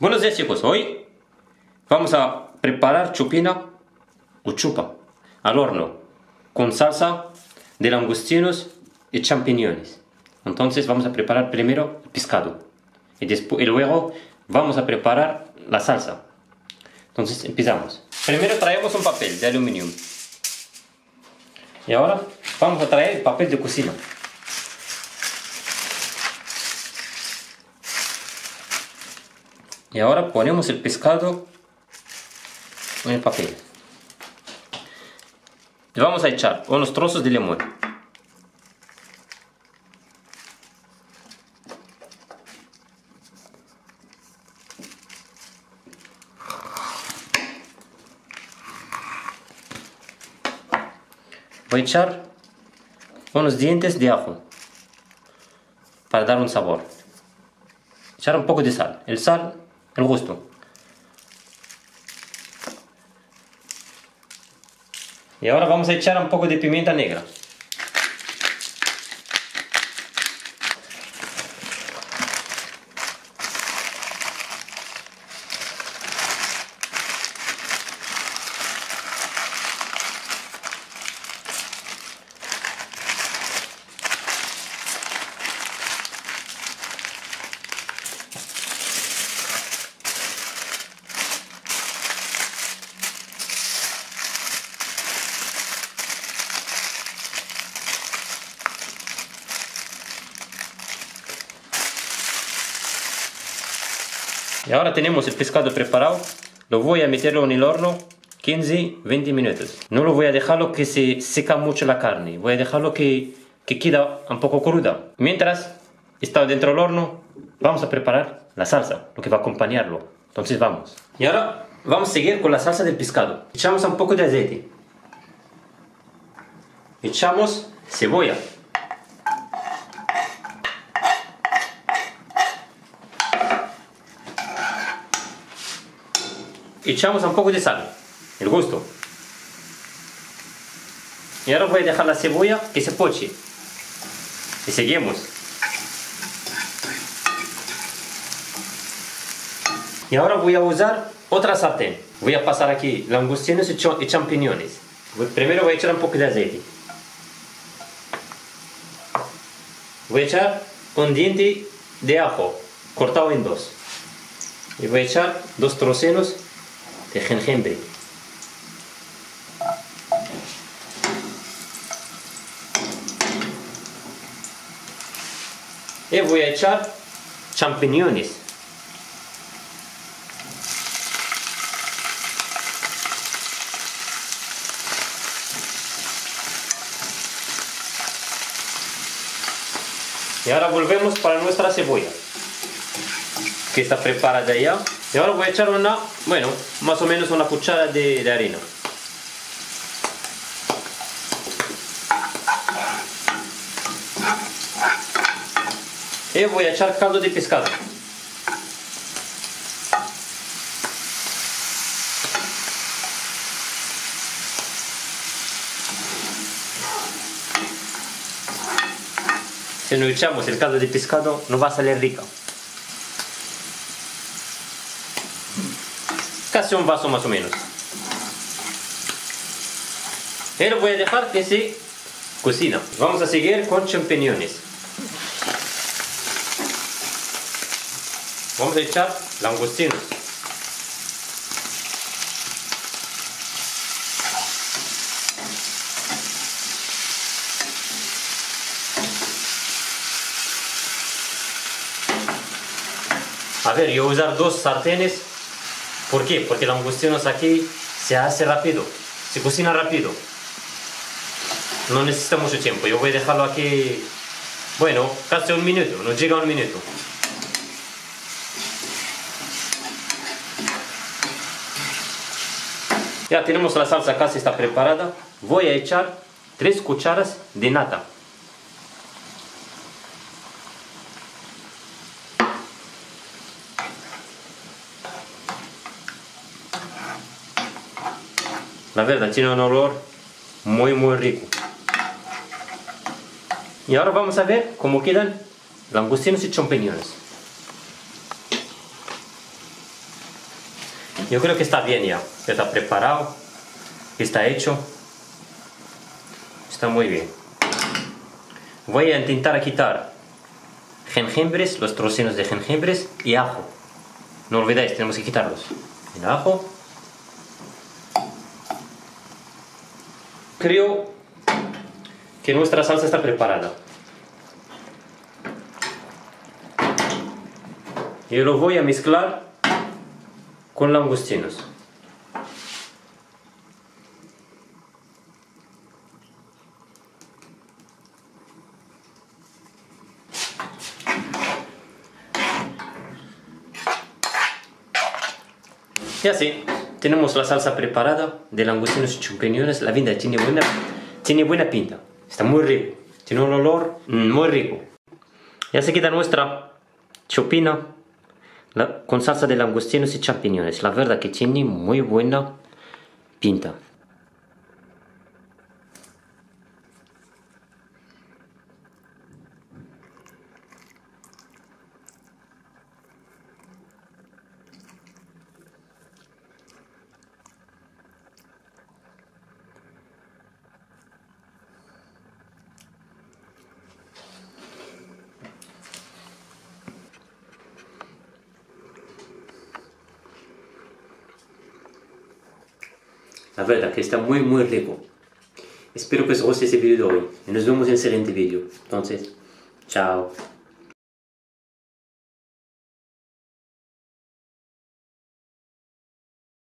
Buenos días chicos, hoy vamos a preparar chupina o chupa al horno con salsa de langostinos y champiñones. Entonces vamos a preparar primero el pescado y luego vamos a preparar la salsa. Entonces empezamos. Primero traemos un papel de aluminio y ahora vamos a traer el papel de cocina. Y ahora ponemos el pescado en el papel. Le vamos a echar unos trozos de limón. Voy a echar unos dientes de ajo para dar un sabor. Echar un poco de sal. El sal, el gusto. Y ahora vamos a echar un poco de pimienta negra. Y ahora tenemos el pescado preparado. Lo voy a meterlo en el horno 15-20 minutos. No lo voy a dejarlo que se seca mucho la carne. Voy a dejarlo que queda un poco cruda. Mientras está dentro del horno, vamos a preparar la salsa, lo que va a acompañarlo. Entonces vamos. Y ahora vamos a seguir con la salsa del pescado. Echamos un poco de aceite. Echamos cebolla. Echamos un poco de sal, el gusto. Y ahora voy a dejar la cebolla que se poche. Y seguimos. Y ahora voy a usar otra sartén. Voy a pasar aquí langostinos y champiñones. Primero voy a echar un poco de aceite. Voy a echar un diente de ajo cortado en dos. Y voy a echar 2 trocenos de jengibre. Y voy a echar champiñones. Y ahora volvemos para nuestra cebolla, que está preparada ya. Y ahora voy a echar más o menos una cuchara de harina. Y voy a echar caldo de pescado. Si no echamos el caldo de pescado, no va a salir rico. Casi un vaso más o menos. Y lo voy a dejar que se cocina. Vamos a seguir con champiñones. Vamos a echar langostinos. A ver, yo voy a usar 2 sartenes. ¿Por qué? Porque los langostinos aquí se hace rápido, se cocina rápido. No necesita mucho tiempo. Yo voy a dejarlo aquí, casi un minuto, no llega a un minuto. Ya tenemos la salsa casi está preparada. Voy a echar 3 cucharas de nata. La verdad tiene un olor muy rico. Y ahora vamos a ver cómo quedan langostinos y champiñones. Yo creo que está bien ya está preparado, está hecho, está muy bien. Voy a intentar quitar jengibres, los trocinos de jengibres y ajo. No olvidéis, tenemos que quitarlos. El ajo. Creo que nuestra salsa está preparada. Y lo voy a mezclar con langostinos. Y así, tenemos la salsa preparada de langostinos y champiñones. La vinda tiene buena pinta. Está muy rico. Tiene un olor muy rico. Ya se queda nuestra chupina con salsa de langostinos y champiñones. La verdad que tiene muy buena pinta. La verdad que está muy rico. Espero que os guste este vídeo de hoy. Y nos vemos en el siguiente vídeo. Entonces, chao.